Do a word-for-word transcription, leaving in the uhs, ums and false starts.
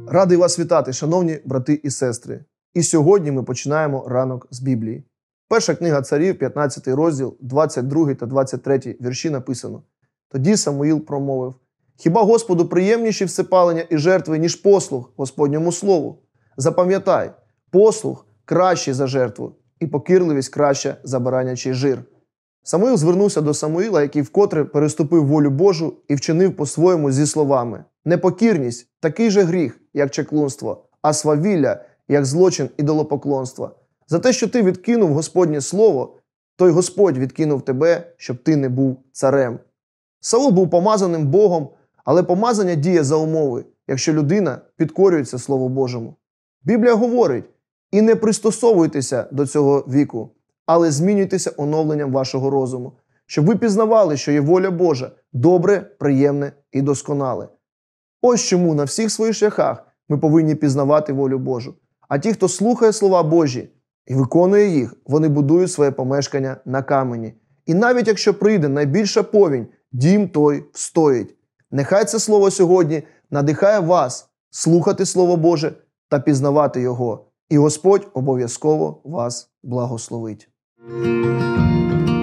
Радий вас вітати, шановні брати і сестри. І сьогодні ми починаємо ранок з Біблії. Перша книга Царів, п'ятнадцятий розділ, двадцять другий та двадцять третій вірші написано. Тоді Самуїл промовив: «Хіба Господу приємніші всепалення і жертви, ніж послух Господньому слову? Запам'ятай, послух кращий за жертву, і покірливість краща за баранячий жир». Самуїл звернувся до Самуїла, який вкотре переступив волю Божу і вчинив по-своєму зі словами: «Непокірність – такий же гріх, як чаклунство, а свавілля – як злочин ідолопоклонства. За те, що ти відкинув Господнє слово, то й Господь відкинув тебе, щоб ти не був царем». Саул був помазаним Богом, але помазання діє за умови, якщо людина підкорюється Слову Божому. Біблія говорить: «І не пристосовуйтеся до цього віку, але змінюйтеся оновленням вашого розуму, щоб ви пізнавали, що є воля Божа, добре, приємне і досконале». Ось чому на всіх своїх шляхах ми повинні пізнавати волю Божу. А ті, хто слухає слова Божі і виконує їх, вони будують своє помешкання на камені. І навіть якщо прийде найбільша повінь, дім той встоїть. Нехай це слово сьогодні надихає вас слухати Слово Боже та пізнавати його. І Господь обов'язково вас благословить.